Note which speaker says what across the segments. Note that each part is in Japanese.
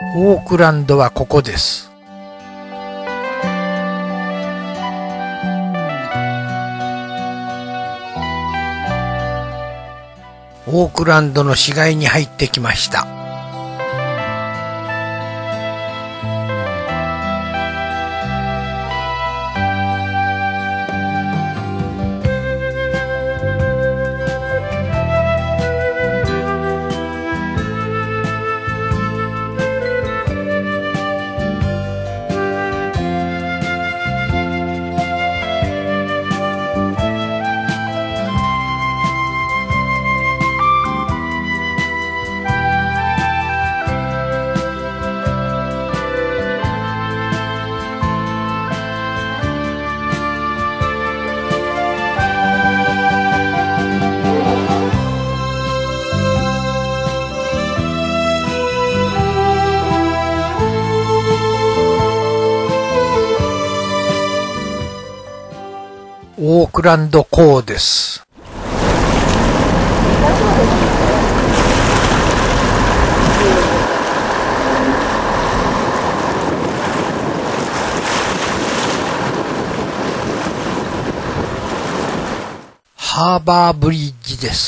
Speaker 1: オークランドはここです。オークランドの市街に入ってきました。オークランド港です。ハーバーブリッジです。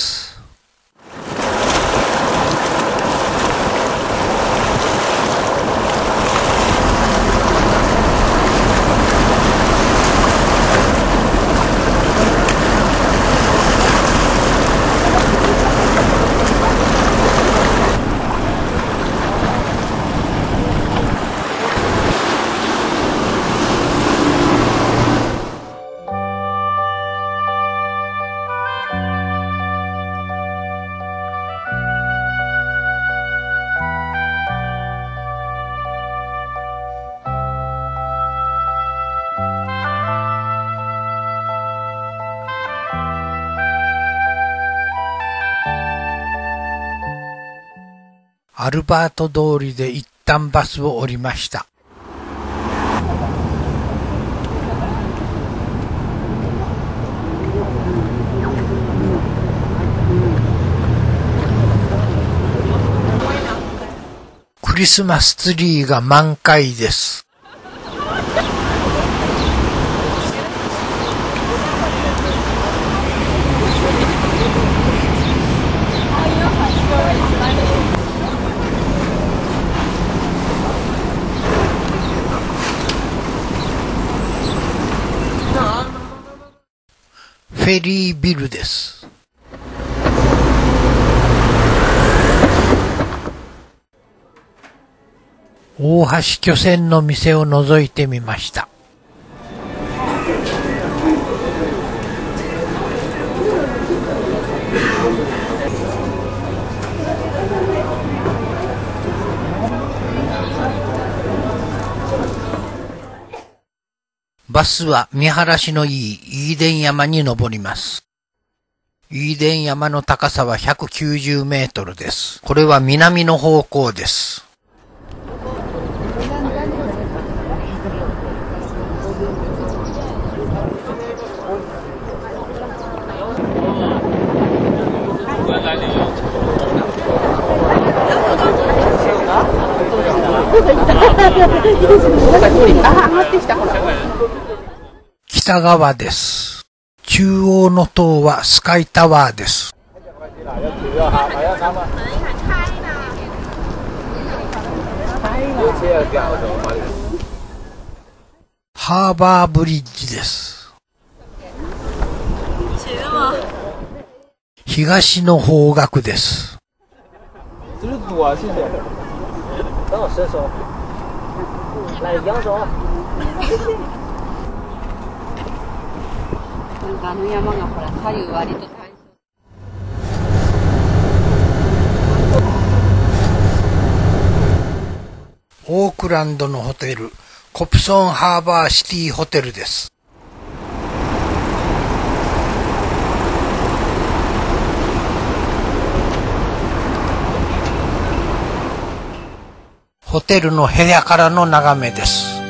Speaker 1: アルバート通りで一旦バスを降りました。クリスマスツリーが満開です。フェリービルです。大橋巨船の店を覗いてみました。バスは見晴らしのいいイーデン山に登ります。イーデン山の高さは190メートルです。これは南の方向です。北側です。中央の塔はスカイタワーです。ハーバーブリッジです。東の方角です。オークランドのホテル、コプソンハーバーシティホテルです。ホテルの部屋からの眺めです。